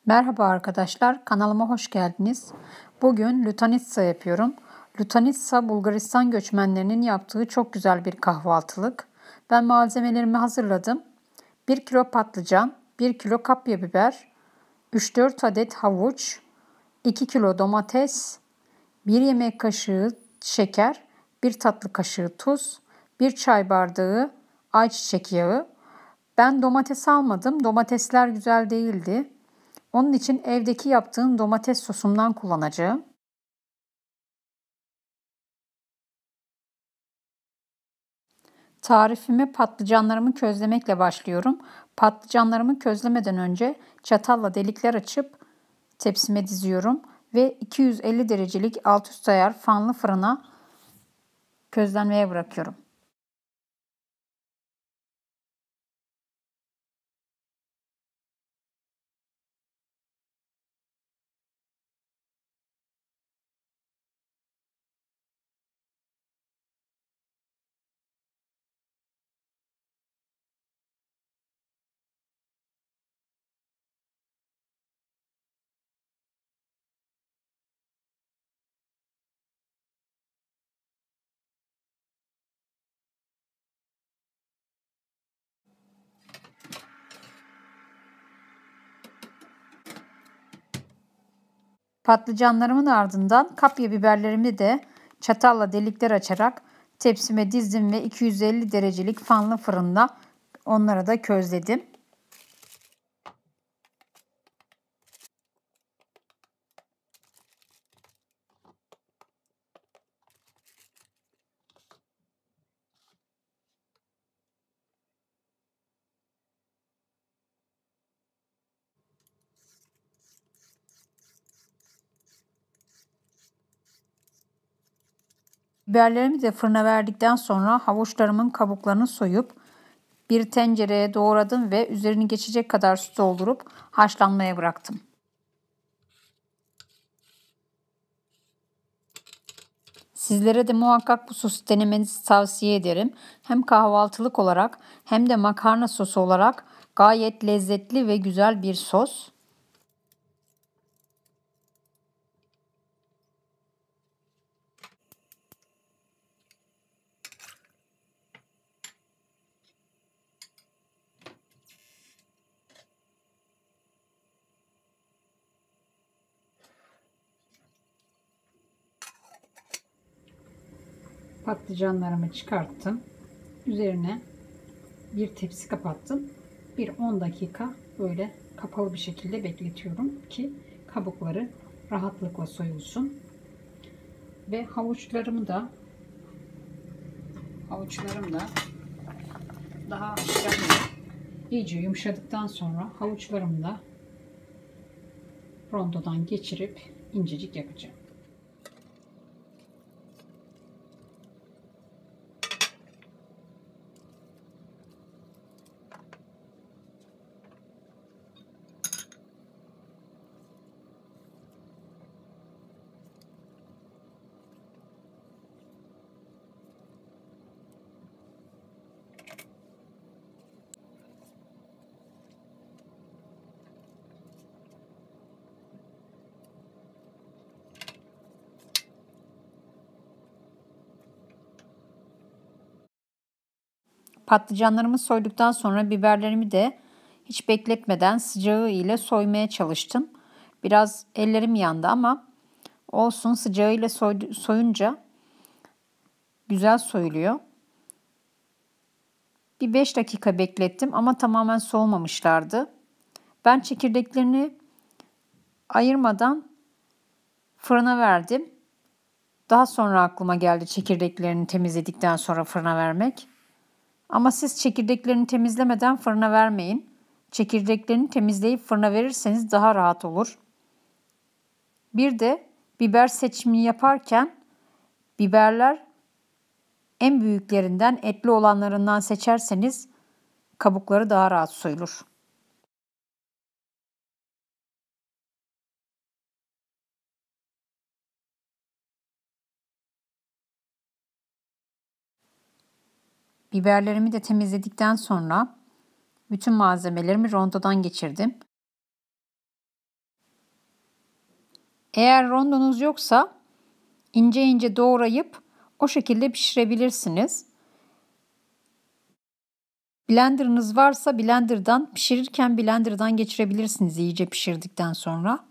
Merhaba arkadaşlar, kanalıma hoş geldiniz. Bugün lutanitsa yapıyorum. Lutanitsa, Bulgaristan göçmenlerinin yaptığı çok güzel bir kahvaltılık. Ben malzemelerimi hazırladım. 1 kilo patlıcan, 1 kilo kapya biber, 3-4 adet havuç, 2 kilo domates, 1 yemek kaşığı şeker, 1 tatlı kaşığı tuz, 1 çay bardağı ayçiçek yağı. Ben domates almadım, domatesler güzel değildi. Onun için evdeki yaptığım domates sosumdan kullanacağım. Tarifime patlıcanlarımı közlemekle başlıyorum. Patlıcanlarımı közlemeden önce çatalla delikler açıp tepsime diziyorum ve 250 derecelik alt üst ayar fanlı fırına közlenmeye bırakıyorum. Patlıcanlarımın ardından kapya biberlerimi de çatalla delikler açarak tepsime dizdim ve 250 derecelik fanlı fırında onları da közledim. Biberlerimi de fırına verdikten sonra havuçlarımın kabuklarını soyup bir tencereye doğradım ve üzerini geçecek kadar su doldurup haşlanmaya bıraktım. Sizlere de muhakkak bu sosu denemenizi tavsiye ederim. Hem kahvaltılık olarak hem de makarna sosu olarak gayet lezzetli ve güzel bir sos. Patlıcanlarımı çıkarttım. Üzerine bir tepsi kapattım. Bir 10 dakika böyle kapalı bir şekilde bekletiyorum ki kabukları rahatlıkla soyulsun. Ve havuçlarım da daha haşlanıyor. İyice yumuşadıktan sonra havuçlarımı da rondodan geçirip incecik yapacağım. Patlıcanlarımı soyduktan sonra biberlerimi de hiç bekletmeden sıcağı ile soymaya çalıştım. Biraz ellerim yandı ama olsun, sıcağıyla soyunca güzel soyuluyor. Bir 5 dakika beklettim ama tamamen soğumamışlardı. Ben çekirdeklerini ayırmadan fırına verdim. Daha sonra aklıma geldi çekirdeklerini temizledikten sonra fırına vermek. Ama siz çekirdeklerini temizlemeden fırına vermeyin. Çekirdeklerini temizleyip fırına verirseniz daha rahat olur. Bir de biber seçimini yaparken biberler en büyüklerinden, etli olanlarından seçerseniz kabukları daha rahat soyulur. Biberlerimi de temizledikten sonra bütün malzemelerimi rondodan geçirdim. Eğer rondonuz yoksa ince ince doğrayıp o şekilde pişirebilirsiniz. Blenderınız varsa pişirirken blenderdan geçirebilirsiniz iyice pişirdikten sonra.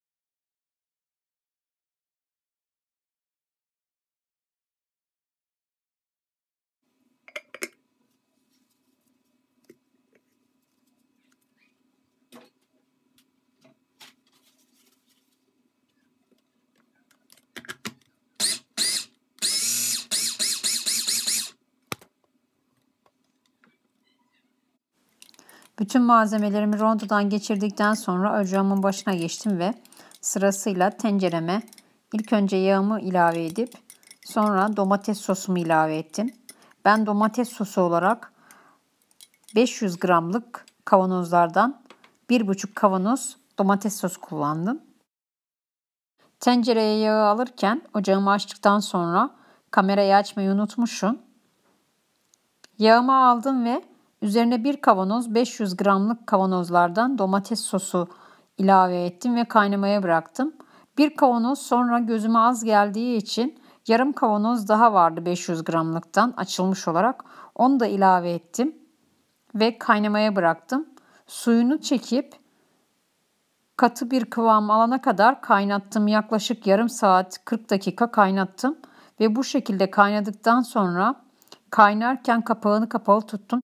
Bütün malzemelerimi rondodan geçirdikten sonra ocağımın başına geçtim ve sırasıyla tencereme ilk önce yağımı ilave edip sonra domates sosumu ilave ettim. Ben domates sosu olarak 500 gramlık kavanozlardan 1,5 kavanoz domates sosu kullandım. Tencereye yağı alırken ocağımı açtıktan sonra kamerayı açmayı unutmuşum. Yağımı aldım ve üzerine bir kavanoz 500 gramlık kavanozlardan domates sosu ilave ettim ve kaynamaya bıraktım. Bir kavanoz sonra gözüme az geldiği için yarım kavanoz daha vardı 500 gramlıktan açılmış olarak. Onu da ilave ettim ve kaynamaya bıraktım. Suyunu çekip katı bir kıvam alana kadar kaynattım. Yaklaşık yarım saat 40 dakika kaynattım ve bu şekilde kaynadıktan sonra kaynarken kapağını kapalı tuttum.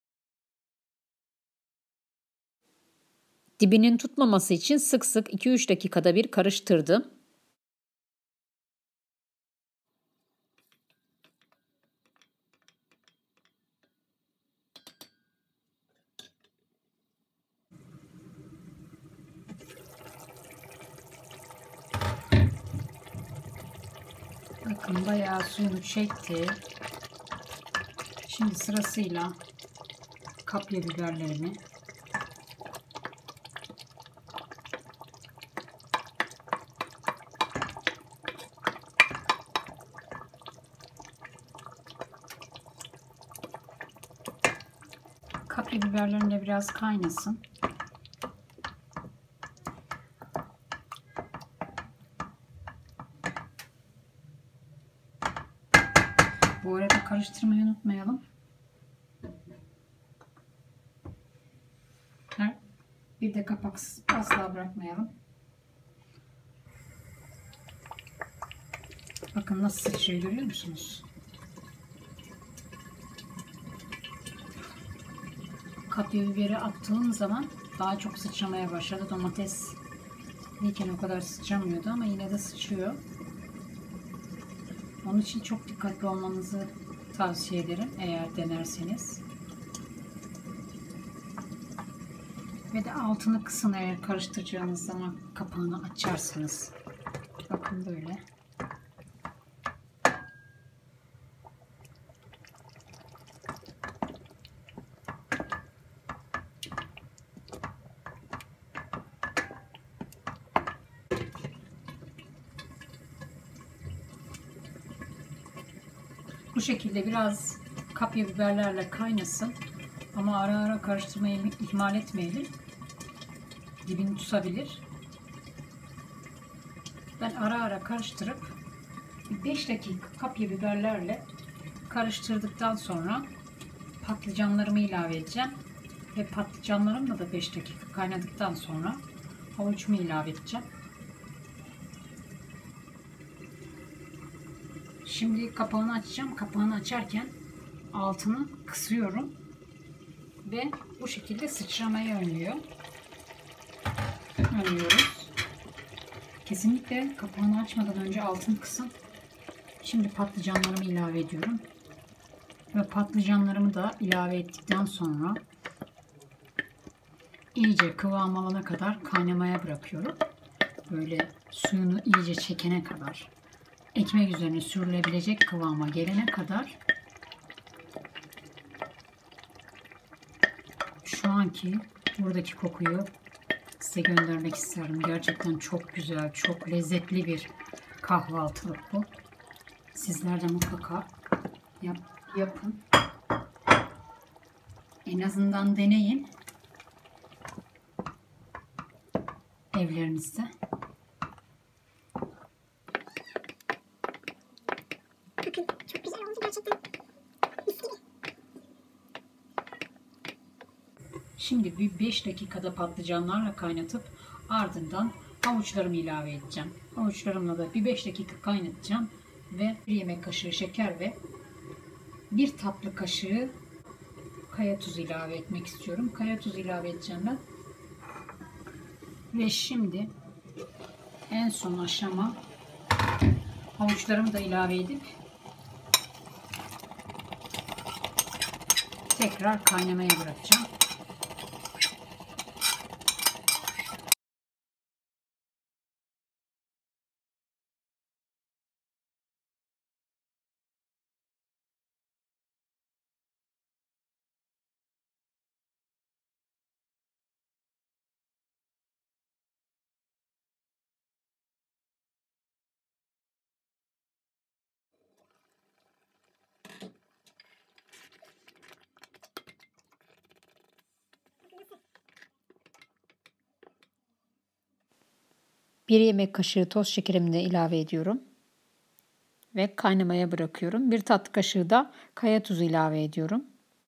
Dibinin tutmaması için sık sık 2-3 dakikada bir karıştırdım. Bakın bayağı suyunu çekti. Şimdi sırasıyla kapya biberlerimi de biraz kaynasın. Bu arada karıştırmayı unutmayalım. Bir de kapaksız asla bırakmayalım. Bakın nasıl sıçrıyor, görüyor musunuz? Kapya biberi attığım zaman daha çok sıçramaya başladı. Domates iken o kadar sıçramıyordu ama yine de sıçrıyor. Onun için çok dikkatli olmanızı tavsiye ederim eğer denerseniz. Ve de altını kısın eğer karıştıracağınız zaman, kapağını açarsınız. Bakın böyle. Bu şekilde biraz kapya biberlerle kaynasın. Ama ara ara karıştırmayı ihmal etmeyelim. Dibini tutabilir. Ben ara ara karıştırıp 5 dakika kapya biberlerle karıştırdıktan sonra patlıcanlarımı ilave edeceğim. Ve patlıcanlarımla da 5 dakika kaynadıktan sonra havucumu ilave edeceğim. Şimdi kapağını açacağım. Kapağını açarken altını kısıyorum. Ve bu şekilde sıçramayı önlüyoruz. Kesinlikle kapağını açmadan önce altını kısın. Şimdi patlıcanlarımı ilave ediyorum. Ve patlıcanlarımı da ilave ettikten sonra iyice kıvam alana kadar kaynamaya bırakıyorum. Böyle suyunu iyice çekene kadar, ekmek üzerine sürülebilecek kıvama gelene kadar. Şu anki buradaki kokuyu size göndermek isterim. Gerçekten çok güzel, çok lezzetli bir kahvaltılık bu. Sizler de mutlaka yapın. En azından deneyin evlerinizde. Şimdi bir 5 dakikada patlıcanlarla kaynatıp ardından havuçlarımı ilave edeceğim. Havuçlarımla da bir 5 dakika kaynatacağım ve 1 yemek kaşığı şeker ve 1 tatlı kaşığı kaya tuzu ilave etmek istiyorum. Kaya tuzu ilave edeceğim ben. Ve şimdi en son aşama havuçlarımı da ilave edip tekrar kaynamaya bırakacağım. Bir yemek kaşığı toz şekerimi de ilave ediyorum. Ve kaynamaya bırakıyorum. 1 tatlı kaşığı da kaya tuzu ilave ediyorum.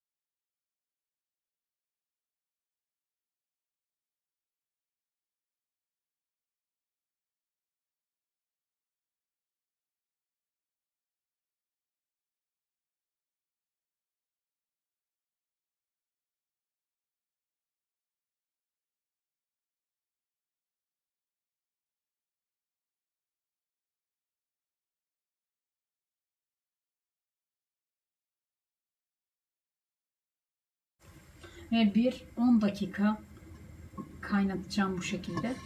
Ve bir 10 dakika kaynatacağım bu şekilde.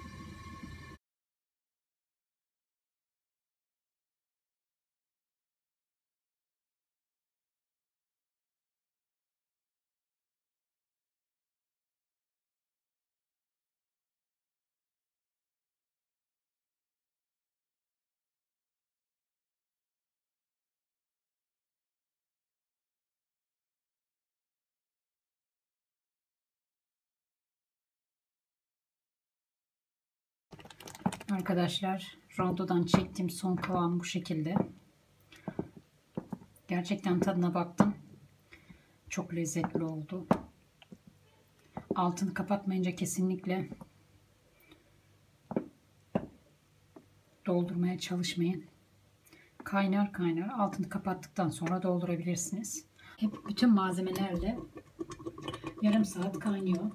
Arkadaşlar, rondodan çektiğim son kıvam bu şekilde. Gerçekten tadına baktım. Çok lezzetli oldu. Altını kapatmayınca kesinlikle doldurmaya çalışmayın. Kaynar kaynar altını kapattıktan sonra doldurabilirsiniz. Hep bütün malzemelerle yarım saat kaynıyor.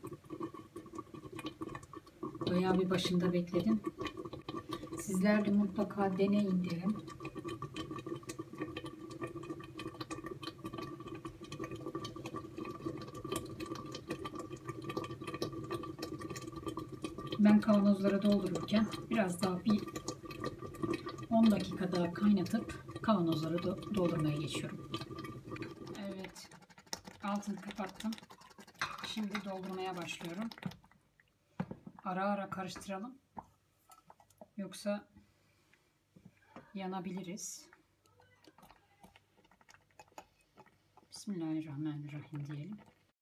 Bayağı bir başında bekledim. Sizler de mutlaka deneyin derim. Ben kavanozlara doldururken biraz daha bir 10 dakika daha kaynatıp kavanozları doldurmaya geçiyorum. Evet, altını kapattım. Şimdi doldurmaya başlıyorum. Ara ara karıştıralım. Yoksa yanabiliriz. Bismillahirrahmanirrahim diyelim.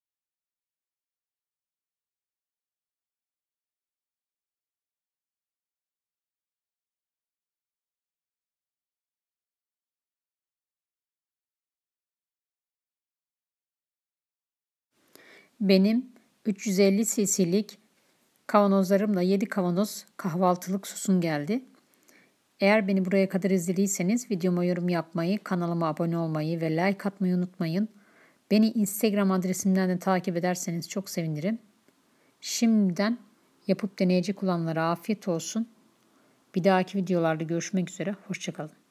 Benim 350 cc'lik kavanozlarımla 7 kavanoz kahvaltılık sosum geldi. Eğer beni buraya kadar izlediyseniz videoma yorum yapmayı, kanalıma abone olmayı ve like atmayı unutmayın. Beni Instagram adresimden de takip ederseniz çok sevinirim. Şimdiden yapıp deneyecek olanlara afiyet olsun. Bir dahaki videolarda görüşmek üzere. Hoşça kalın.